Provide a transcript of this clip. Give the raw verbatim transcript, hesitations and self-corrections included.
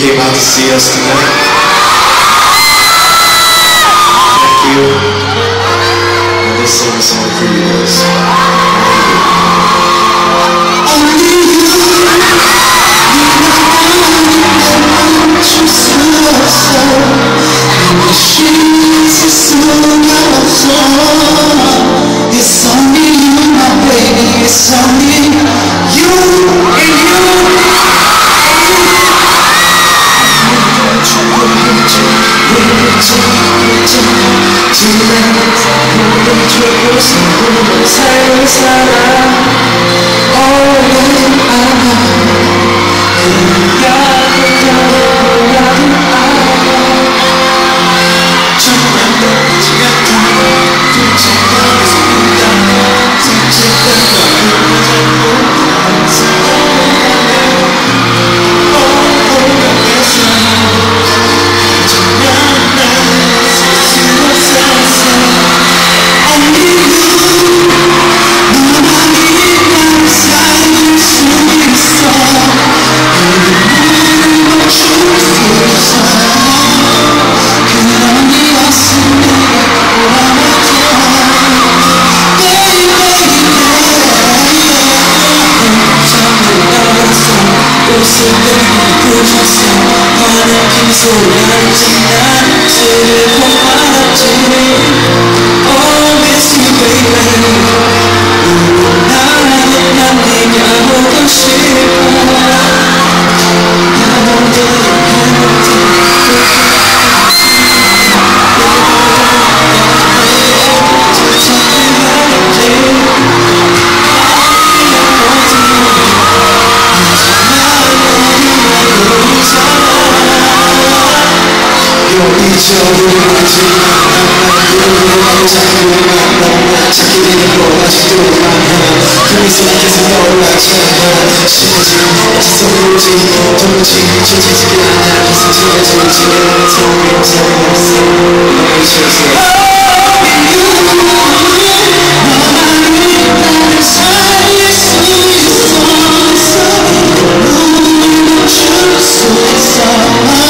came out to see us tonight. Thank you. And this song is all for you guys. Only you, it's only you, my baby, it's only you and you. 삶을 살아 어려운 알아 야도 야도 알아 정말 너지 않다 둘째까지 있다 둘째까지 안 사랑해 오오겠어 정말 난 쓸수 없었어 Only you 너만이 날 살릴 수 있어 눈물을 멈출 수 있어 그런 네 없음 내가 고아마져 Baby 잠을 따랐어 옷을 내리고 줬어 환한 기소였지 난 슬퍼 말았지 Oh, miss you, baby. 나는 난 네가 보고 싶어. 잊어버리지 않아 자꾸만 너만 찾게 되는 거 아직도 아니야 그 미소가 계속 떠올랐잖아 심해진 지속으로지 도무지 잊혀지지 않아 계속 지워지지 않아 서울이 사랑했어 너가 잊혀서 너만이 나를 살릴 수 있어 눈물 멈출 수 있어